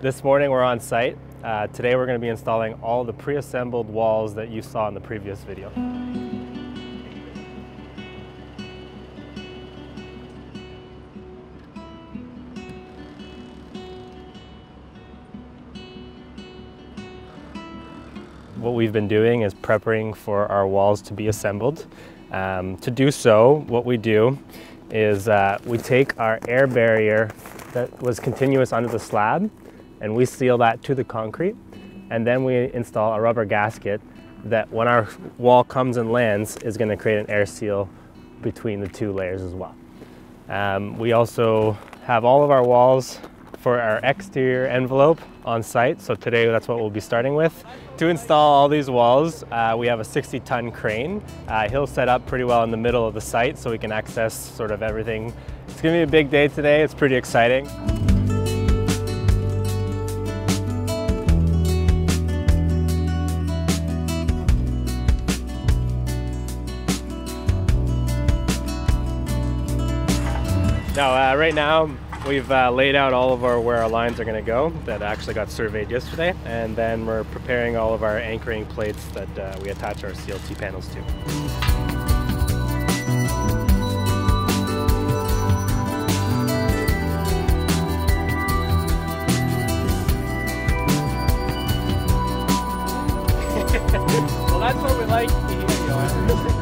This morning we're on site. Today we're going to be installing all the pre-assembled walls that you saw in the previous video. What we've been doing is prepping for our walls to be assembled. To do so, what we do is we take our air barrier that was continuous under the slab and we seal that to the concrete, and then we install a rubber gasket that when our wall comes and lands is going to create an air seal between the two layers as well. We also have all of our walls for our exterior envelope on site, so today that's what we'll be starting with. To install all these walls, we have a 60-ton crane. He'll set up pretty well in the middle of the site so we can access sort of everything. It's going to be a big day today. It's pretty exciting. Now, right now, we've laid out all of where our lines are going to go that actually got surveyed yesterday, and then we're preparing all of our anchoring plates that we attach our CLT panels to. Well, that's what we like to hear, Johan.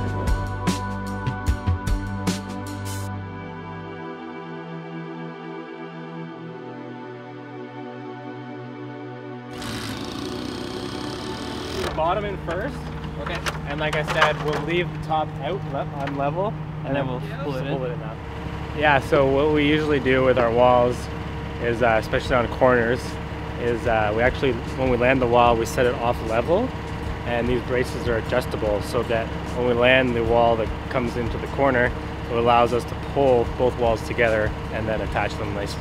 Bottom in first. Okay. And like I said, we'll leave the top out on level, and then we'll pull it in up. Yeah, so what we usually do with our walls is, especially on corners, is we actually, when we land the wall, we set it off level, and these braces are adjustable so that when we land the wall that comes into the corner, it allows us to pull both walls together and then attach them nicely.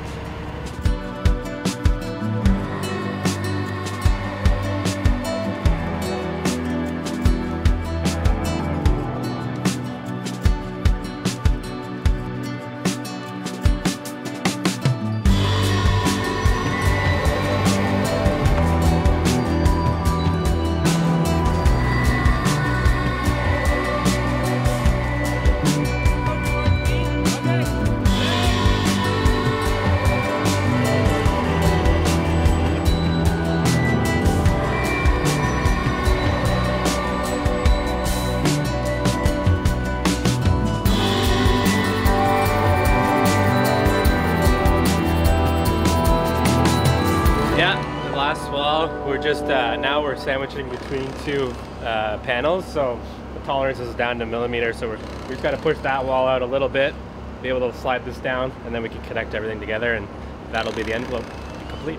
Wall, we're just now we're sandwiching between two panels, so the tolerance is down to millimeters, so we just got to push that wall out a little bit, be able to slide this down, and then we can connect everything together, and that'll be the envelope complete.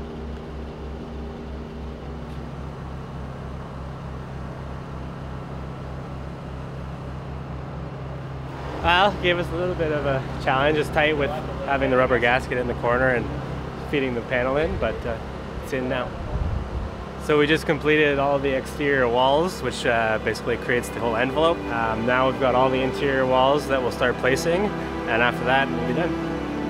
Well, gave us a little bit of a challenge. It's tight with having the rubber gasket in the corner and feeding the panel in, but it's in now. So we just completed all the exterior walls, which basically creates the whole envelope. Now we've got all the interior walls that we'll start placing, and after that we'll be done.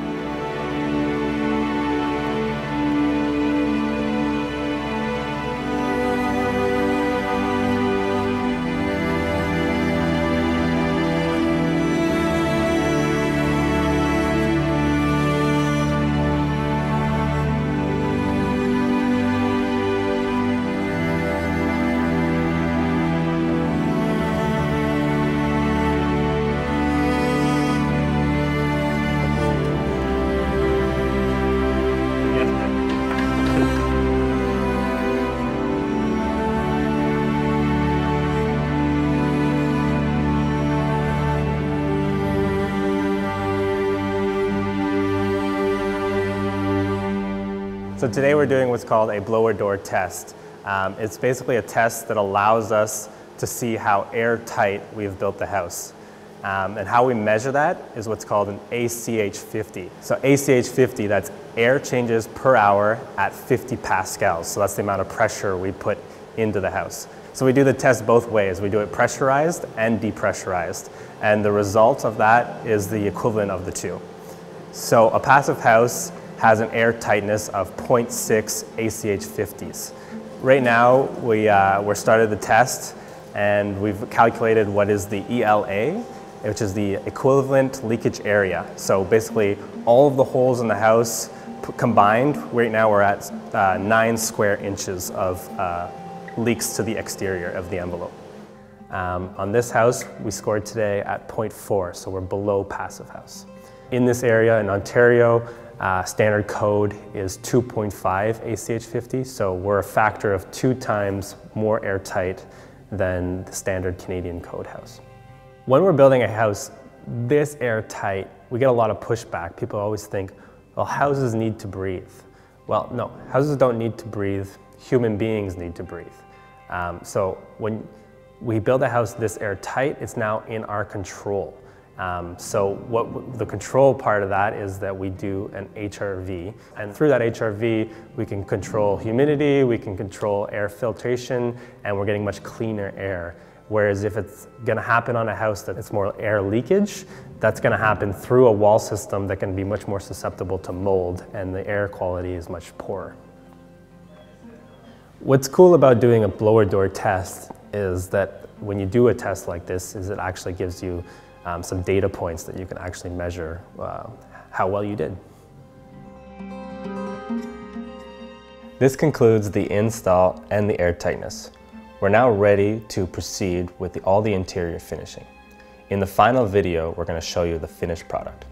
So today we're doing what's called a blower door test. It's basically a test that allows us to see how airtight we've built the house. And how we measure that is what's called an ACH 50. So ACH 50, that's air changes per hour at 50 pascals. So that's the amount of pressure we put into the house. So we do the test both ways. We do it pressurized and depressurized. And the result of that is the equivalent of the two. So a passive house has an air tightness of 0.6 ACH50s. Right now, we're started the test and we've calculated what is the ELA, which is the equivalent leakage area. So basically, all of the holes in the house combined, right now we're at 9 square inches of leaks to the exterior of the envelope. On this house, we scored today at 0.4, so we're below passive house. In this area in Ontario, standard code is 2.5 ACH50, so we're a factor of 2 times more airtight than the standard Canadian code house. When we're building a house this airtight, we get a lot of pushback. People always think, well, houses need to breathe. Well, no, houses don't need to breathe. Human beings need to breathe. So when we build a house this airtight, it's now in our control. So what the control part of that is that we do an HRV, and through that HRV we can control humidity, we can control air filtration, and we're getting much cleaner air. Whereas if it's going to happen on a house that it's more air leakage, that's going to happen through a wall system that can be much more susceptible to mold, and the air quality is much poorer. What's cool about doing a blower door test is that when you do a test like this, is it actually gives you some data points that you can actually measure how well you did. This concludes the install and the air tightness. We're now ready to proceed with all the interior finishing. In the final video, we're going to show you the finished product.